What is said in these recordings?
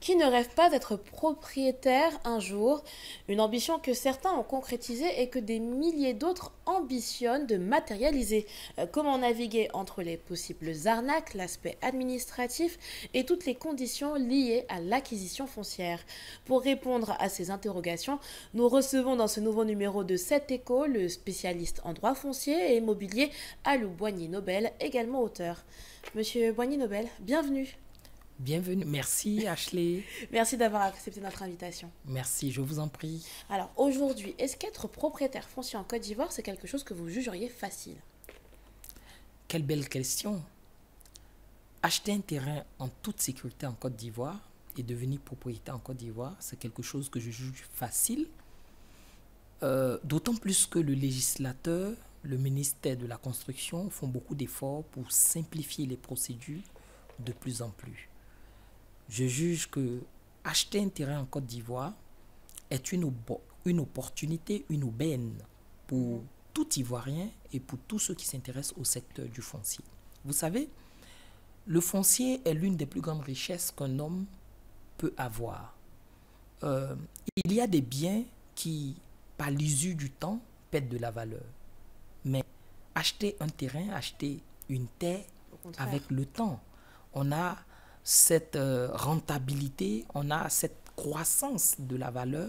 Qui ne rêve pas d'être propriétaire un jour? Une ambition que certains ont concrétisée et que des milliers d'autres ambitionnent de matérialiser. Comment naviguer entre les possibles arnaques, l'aspect administratif et toutes les conditions liées à l'acquisition foncière? Pour répondre à ces interrogations, nous recevons dans ce nouveau numéro de 7 Échos le spécialiste en droit foncier et immobilier Alou Boigny-Nobel, également auteur. Monsieur Boigny-Nobel, bienvenue. Bienvenue, merci Ashley. Merci d'avoir accepté notre invitation. Merci, je vous en prie. Alors aujourd'hui, est-ce qu'être propriétaire foncier en Côte d'Ivoire, c'est quelque chose que vous jugeriez facile? Quelle belle question. Acheter un terrain en toute sécurité en Côte d'Ivoire et devenir propriétaire en Côte d'Ivoire, c'est quelque chose que je juge facile. D'autant plus que le législateur, le ministère de la Construction font beaucoup d'efforts pour simplifier les procédures de plus en plus. Je juge que acheter un terrain en Côte d'Ivoire est une opportunité, une aubaine pour tout Ivoirien et pour tous ceux qui s'intéressent au secteur du foncier. Vous savez, le foncier est l'une des plus grandes richesses qu'un homme peut avoir. Il y a des biens qui, par l'usure du temps, perdent de la valeur. Mais acheter un terrain, acheter une terre avec le temps, on a cette rentabilité, on a cette croissance de la valeur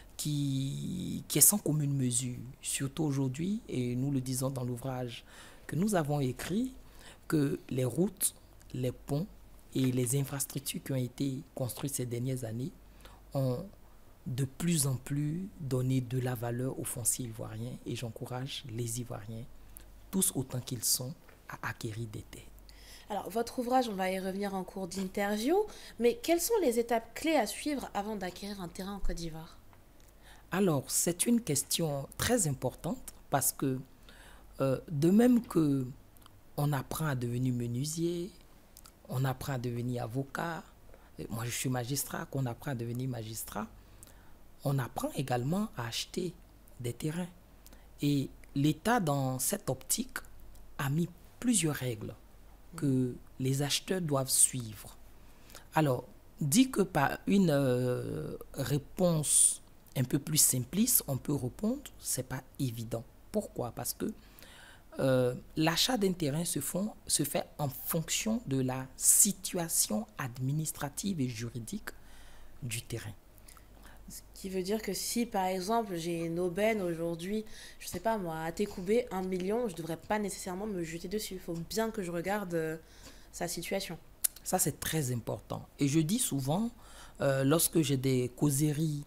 qui est sans commune mesure. Surtout aujourd'hui, et nous le disons dans l'ouvrage que nous avons écrit, que les routes, les ponts et les infrastructures qui ont été construites ces dernières années ont de plus en plus donné de la valeur aux fonciers ivoiriens et j'encourage les Ivoiriens, tous autant qu'ils sont, à acquérir des terres. Alors, votre ouvrage, on va y revenir en cours d'interview, mais quelles sont les étapes clés à suivre avant d'acquérir un terrain en Côte d'Ivoire? Alors, c'est une question très importante parce que de même que on apprend à devenir menuisier, on apprend à devenir avocat, moi je suis magistrat, qu'on apprend à devenir magistrat, on apprend également à acheter des terrains. Et l'État, dans cette optique, a mis plusieurs règles que les acheteurs doivent suivre. Alors, dit que par une réponse un peu plus simpliste, on peut répondre, c'est pas évident. Pourquoi? Parce que l'achat d'un terrain se fait en fonction de la situation administrative et juridique du terrain. Ce qui veut dire que si, par exemple, j'ai une aubaine aujourd'hui, je sais pas moi, à Técoubé, 1 million, je devrais pas nécessairement me jeter dessus. Il faut bien que je regarde sa situation. Ça, c'est très important. Et je dis souvent, lorsque j'ai des causeries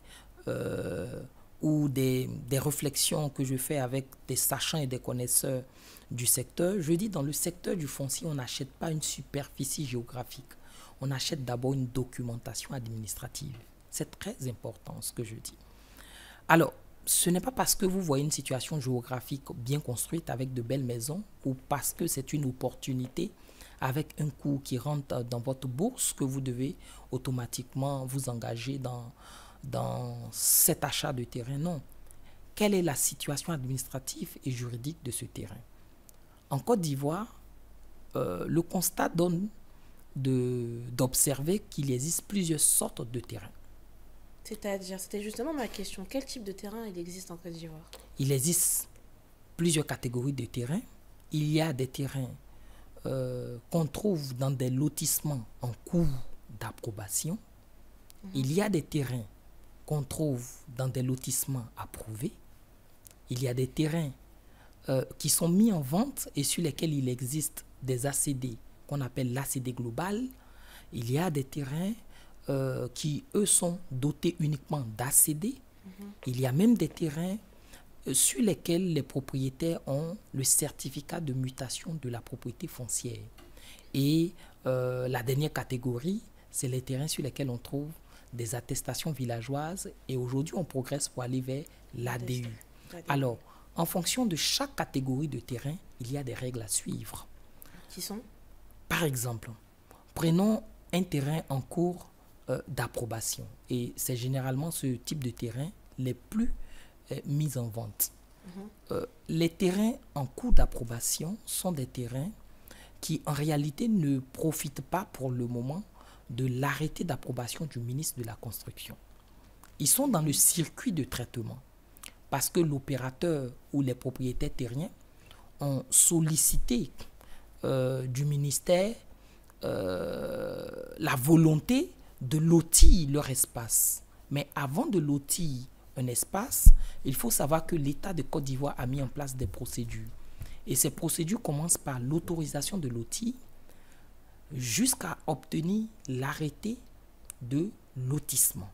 ou des réflexions que je fais avec des sachants et des connaisseurs du secteur, je dis dans le secteur du foncier, on n'achète pas une superficie géographique. On achète d'abord une documentation administrative. C'est très important ce que je dis. Alors, ce n'est pas parce que vous voyez une situation géographique bien construite avec de belles maisons ou parce que c'est une opportunité avec un coût qui rentre dans votre bourse que vous devez automatiquement vous engager dans cet achat de terrain. Non. Quelle est la situation administrative et juridique de ce terrain? En Côte d'Ivoire, le constat donne d'observer qu'il existe plusieurs sortes de terrains. C'est-à-dire, c'était justement ma question. Quel type de terrain il existe en Côte d'Ivoire? Il existe plusieurs catégories de terrains. Il y a des terrains qu'on trouve dans des lotissements en cours d'approbation. Il y a des terrains qu'on trouve dans des lotissements approuvés. Il y a des terrains qui sont mis en vente et sur lesquels il existe des ACD qu'on appelle l'ACD global. Il y a des terrains qui, eux, sont dotés uniquement d'ACD. Il y a même des terrains sur lesquels les propriétaires ont le certificat de mutation de la propriété foncière. Et la dernière catégorie, c'est les terrains sur lesquels on trouve des attestations villageoises. Et aujourd'hui, on progresse pour aller vers l'ADU. Alors, en fonction de chaque catégorie de terrain, il y a des règles à suivre. Qui sont? Par exemple, prenons un terrain en cours d'approbation. Et c'est généralement ce type de terrain les plus mis en vente. Les terrains en cours d'approbation sont des terrains qui en réalité ne profitent pas pour le moment de l'arrêté d'approbation du ministre de la Construction. Ils sont dans le circuit de traitement parce que l'opérateur ou les propriétaires terriens ont sollicité du ministère la volonté de lotir leur espace. Mais avant de lotir un espace, il faut savoir que l'État de Côte d'Ivoire a mis en place des procédures. Et ces procédures commencent par l'autorisation de lotir jusqu'à obtenir l'arrêté de lotissement.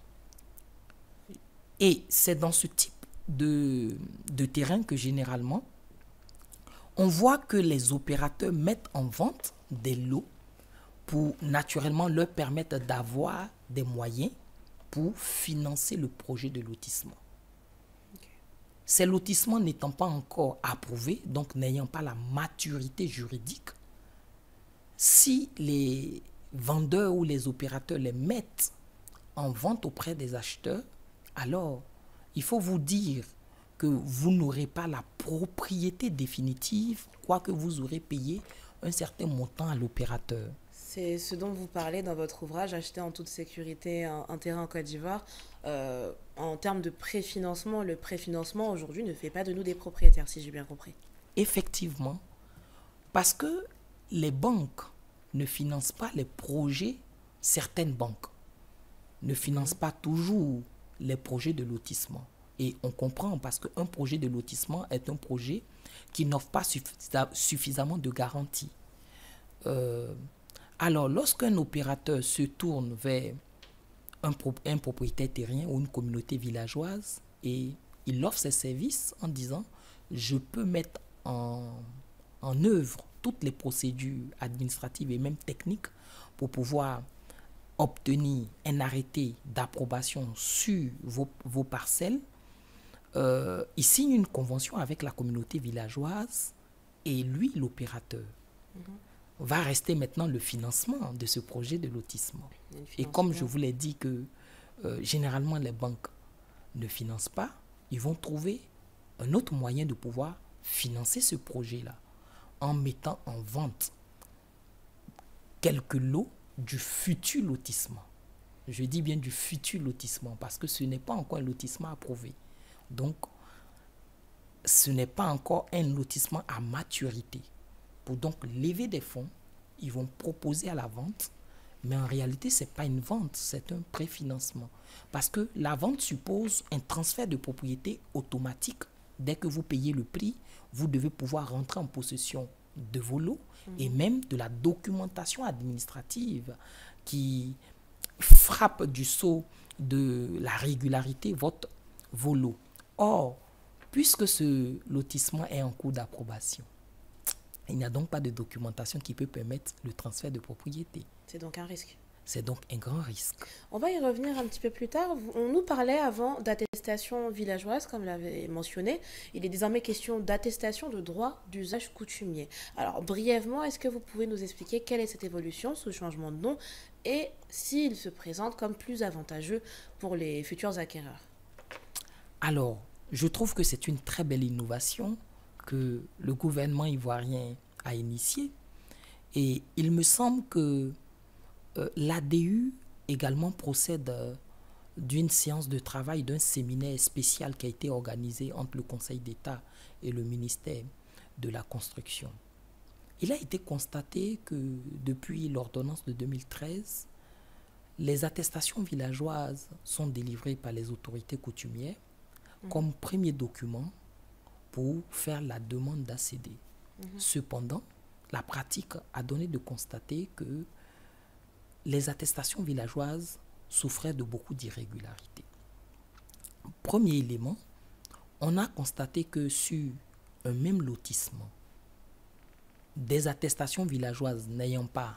Et c'est dans ce type de terrain que généralement, on voit que les opérateurs mettent en vente des lots pour naturellement leur permettre d'avoir des moyens pour financer le projet de lotissement. Okay. Ces lotissements n'étant pas encore approuvés, donc n'ayant pas la maturité juridique, si les vendeurs ou les opérateurs les mettent en vente auprès des acheteurs, alors il faut vous dire que vous n'aurez pas la propriété définitive, quoique vous aurez payé un certain montant à l'opérateur. C'est ce dont vous parlez dans votre ouvrage, Acheter en toute sécurité un terrain en Côte d'Ivoire. En termes de préfinancement, le préfinancement aujourd'hui ne fait pas de nous des propriétaires, si j'ai bien compris. Effectivement, parce que les banques ne financent pas les projets, certaines banques ne financent pas toujours les projets de lotissement. Et on comprend parce qu'un projet de lotissement est un projet qui n'offre pas suffisamment de garanties. Alors, lorsqu'un opérateur se tourne vers un propriétaire terrien ou une communauté villageoise et il offre ses services en disant « je peux mettre en œuvre toutes les procédures administratives et même techniques pour pouvoir obtenir un arrêté d'approbation sur vos parcelles », il signe une convention avec la communauté villageoise et lui, l'opérateur, va rester maintenant le financement de ce projet de lotissement. Et comme je vous l'ai dit que généralement les banques ne financent pas, ils vont trouver un autre moyen de pouvoir financer ce projet-là en mettant en vente quelques lots du futur lotissement. Je dis bien du futur lotissement parce que ce n'est pas encore un lotissement approuvé. Donc, ce n'est pas encore un lotissement à maturité. Pour donc lever des fonds, ils vont proposer à la vente, mais en réalité, ce n'est pas une vente, c'est un préfinancement. Parce que la vente suppose un transfert de propriété automatique. Dès que vous payez le prix, vous devez pouvoir rentrer en possession de vos lots et même de la documentation administrative qui frappe du sceau de la régularité vos lots. Or, puisque ce lotissement est en cours d'approbation, il n'y a donc pas de documentation qui peut permettre le transfert de propriété. C'est donc un risque. C'est donc un grand risque. On va y revenir un petit peu plus tard. On nous parlait avant d'attestation villageoise, comme l'avait mentionné. Il est désormais question d'attestation de droit d'usage coutumier. Alors, brièvement, est-ce que vous pouvez nous expliquer quelle est cette évolution, ce changement de nom, et s'il se présente comme plus avantageux pour les futurs acquéreurs? Alors, je trouve que c'est une très belle innovation que le gouvernement ivoirien a initiée. Et il me semble que l'ADU également procède d'une séance de travail, d'un séminaire spécial qui a été organisé entre le Conseil d'État et le ministère de la Construction. Il a été constaté que depuis l'ordonnance de 2013, les attestations villageoises sont délivrées par les autorités coutumières comme premier document pour faire la demande d'ACD. Cependant, la pratique a donné de constater que les attestations villageoises souffraient de beaucoup d'irrégularités. Premier élément, on a constaté que sur un même lotissement, des attestations villageoises n'ayant pas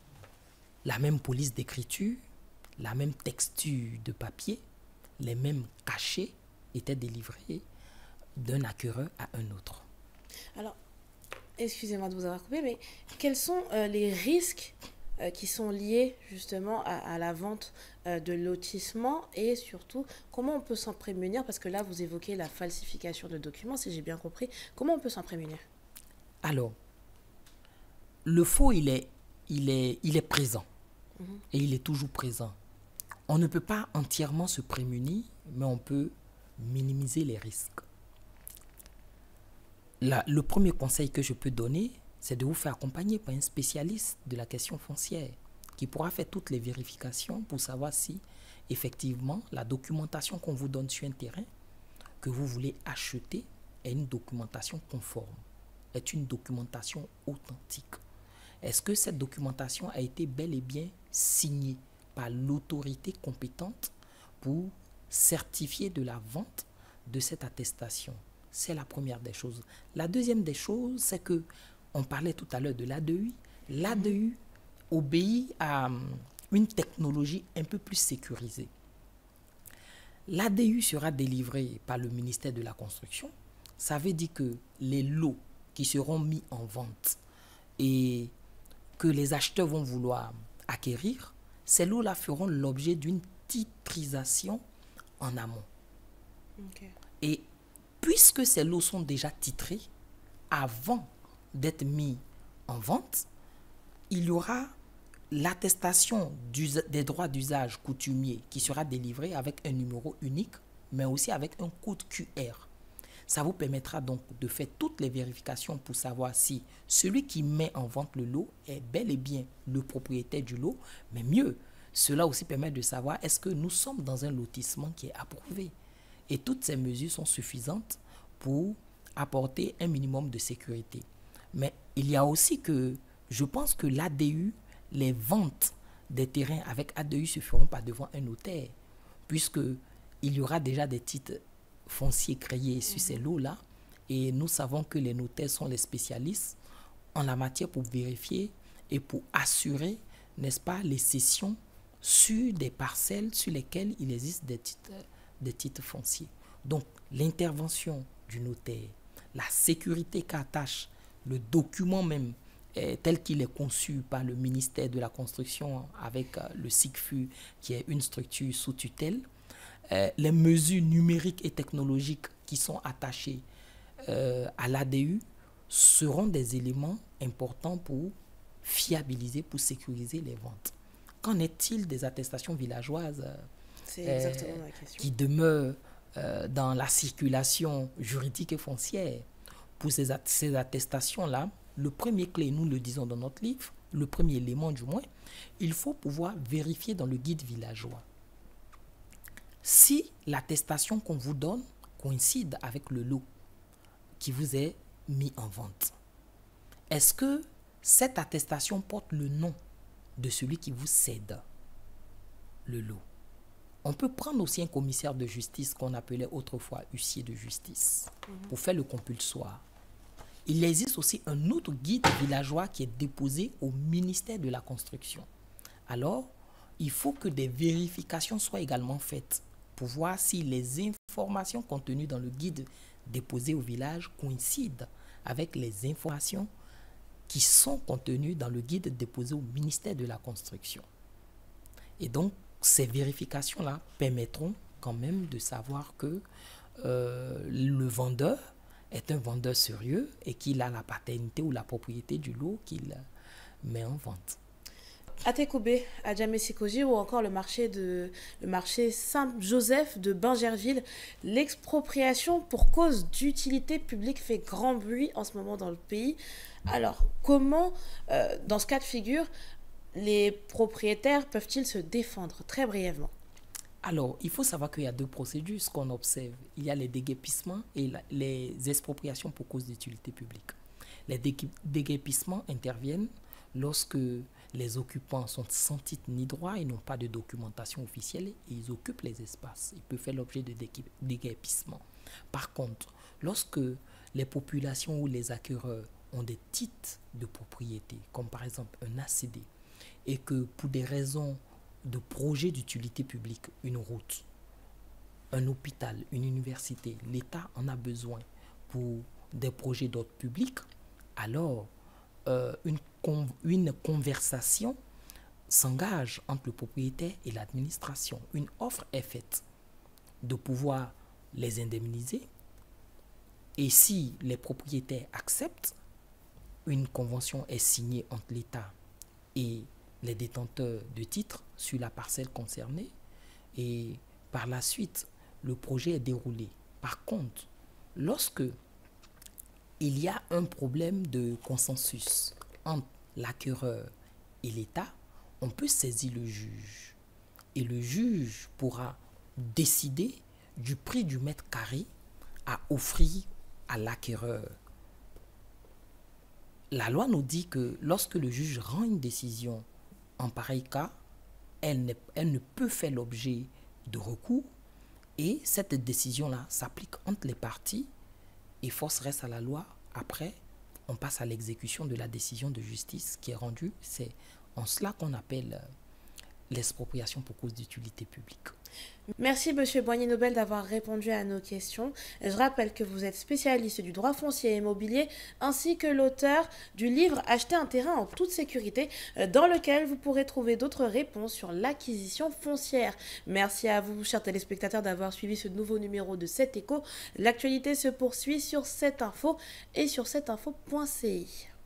la même police d'écriture, la même texture de papier, les mêmes cachets étaient délivrés d'un acquéreur à un autre. Alors, excusez-moi de vous avoir coupé, mais quels sont les risques qui sont liés justement à la vente de lotissement et surtout, comment on peut s'en prémunir? Parce que là, vous évoquez la falsification de documents, si j'ai bien compris. Comment on peut s'en prémunir? Alors, le faux, il est présent. et il est toujours présent. On ne peut pas entièrement se prémunir, mais on peut minimiser les risques. Le premier conseil que je peux donner, c'est de vous faire accompagner par un spécialiste de la question foncière qui pourra faire toutes les vérifications pour savoir si, effectivement, la documentation qu'on vous donne sur un terrain que vous voulez acheter est une documentation conforme, est une documentation authentique. Est-ce que cette documentation a été bel et bien signée par l'autorité compétente pour certifier de la vente de cette attestation? C'est la première des choses. La deuxième des choses, c'est que, on parlait tout à l'heure de l'ADU. L'ADU obéit à une technologie un peu plus sécurisée. L'ADU sera délivré par le ministère de la Construction. Ça veut dire que les lots qui seront mis en vente et que les acheteurs vont vouloir acquérir, ces lots-là feront l'objet d'une titrisation en amont. Okay. Et puisque ces lots sont déjà titrés, avant d'être mis en vente, il y aura l'attestation des droits d'usage coutumier qui sera délivrée avec un numéro unique, mais aussi avec un code QR. Ça vous permettra donc de faire toutes les vérifications pour savoir si celui qui met en vente le lot est bel et bien le propriétaire du lot, mais mieux, cela aussi permet de savoir est-ce que nous sommes dans un lotissement qui est approuvé. Et toutes ces mesures sont suffisantes pour apporter un minimum de sécurité. Mais il y a aussi que, je pense que l'ADU, les ventes des terrains avec ADU se feront pas devant un notaire, puisqu'il y aura déjà des titres fonciers créés sur ces lots-là, et nous savons que les notaires sont les spécialistes en la matière pour vérifier et pour assurer, n'est-ce pas, les cessions sur des parcelles sur lesquelles il existe des titres fonciers. Donc, l'intervention du notaire, la sécurité qu'attache le document même tel qu'il est conçu par le ministère de la Construction avec le SICFU qui est une structure sous tutelle, les mesures numériques et technologiques qui sont attachées à l'ADU seront des éléments importants pour fiabiliser, pour sécuriser les ventes. Qu'en est-il des attestations villageoises qui demeurent dans la circulation juridique et foncière? Pour ces attestations-là, le premier clé, nous le disons dans notre livre, le premier élément du moins, il faut pouvoir vérifier dans le guide villageois si l'attestation qu'on vous donne coïncide avec le lot qui vous est mis en vente. Est-ce que cette attestation porte le nom de celui qui vous cède le lot? On peut prendre aussi un commissaire de justice qu'on appelait autrefois huissier de justice pour faire le compulsoire. Il existe aussi un autre guide villageois qui est déposé au ministère de la Construction. Alors, il faut que des vérifications soient également faites pour voir si les informations contenues dans le guide déposé au village coïncident avec les informations qui sont contenues dans le guide déposé au ministère de la Construction. Et donc, ces vérifications-là permettront quand même de savoir que le vendeur est un vendeur sérieux et qu'il a la paternité ou la propriété du lot qu'il met en vente. À Tekoubé, à Djamé-Sikoji ou encore le marché Saint-Joseph de Bingerville, l'expropriation pour cause d'utilité publique fait grand bruit en ce moment dans le pays. Alors, comment, dans ce cas de figure, les propriétaires peuvent-ils se défendre? Très brièvement. Alors, il faut savoir qu'il y a deux procédures, ce qu'on observe. Il y a les déguerpissements et les expropriations pour cause d'utilité publique. Les déguerpissements interviennent lorsque les occupants sont sans titre ni droit, ils n'ont pas de documentation officielle et ils occupent les espaces. Ils peuvent faire l'objet de déguerpissement. Par contre, lorsque les populations ou les acquéreurs ont des titres de propriété, comme par exemple un ACD, et que pour des raisons de projet d'utilité publique, une route, un hôpital, une université, l'État en a besoin pour des projets d'ordre public, alors une conversation s'engage entre le propriétaire et l'administration. Une offre est faite de pouvoir les indemniser et si les propriétaires acceptent, une convention est signée entre l'État et les détenteurs de titres sur la parcelle concernée et par la suite, le projet est déroulé. Par contre, lorsque il y a un problème de consensus entre l'acquéreur et l'État, on peut saisir le juge. Et le juge pourra décider du prix du mètre carré à offrir à l'acquéreur. La loi nous dit que lorsque le juge rend une décision en pareil cas, elle ne peut faire l'objet de recours et cette décision-là s'applique entre les parties et force reste à la loi. Après, on passe à l'exécution de la décision de justice qui est rendue. C'est en cela qu'on appelle l'expropriation pour cause d'utilité publique. Merci Monsieur Boigny-Nobel d'avoir répondu à nos questions. Je rappelle que vous êtes spécialiste du droit foncier et immobilier ainsi que l'auteur du livre Acheter un terrain en toute sécurité dans lequel vous pourrez trouver d'autres réponses sur l'acquisition foncière. Merci à vous chers téléspectateurs d'avoir suivi ce nouveau numéro de 7 Échos. L'actualité se poursuit sur 7info et sur 7info.ci.